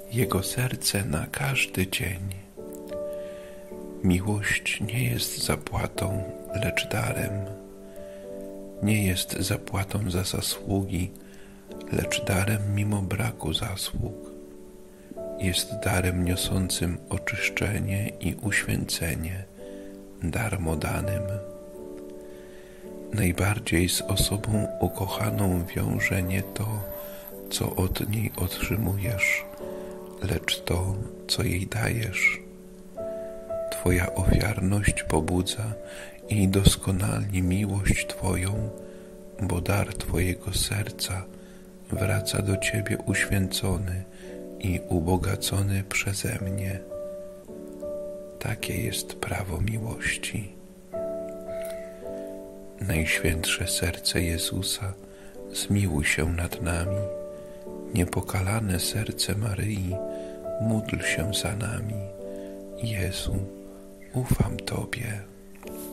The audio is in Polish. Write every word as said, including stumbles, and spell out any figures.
Jego serce na każdy dzień. Miłość nie jest zapłatą, lecz darem. Nie jest zapłatą za zasługi, lecz darem mimo braku zasług. Jest darem niosącym oczyszczenie i uświęcenie, darmo danym. Najbardziej z osobą ukochaną wiąże nie to, co od niej otrzymujesz, lecz to, co jej dajesz. Twoja ofiarność pobudza i doskonali miłość Twoją, bo dar Twojego serca wraca do Ciebie uświęcony i ubogacony przeze mnie. Takie jest prawo miłości. Najświętsze serce Jezusa, zmiłuj się nad nami. Niepokalane serce Maryi, módl się za nami. Jezu, ufam Tobie.